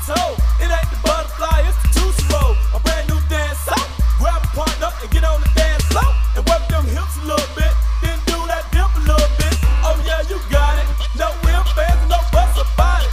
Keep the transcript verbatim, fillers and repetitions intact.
soul. It ain't the butterfly, it's the Tootsee roll. A brand new dance song. Grab a partner and get on the dance floor and work them hips a little bit.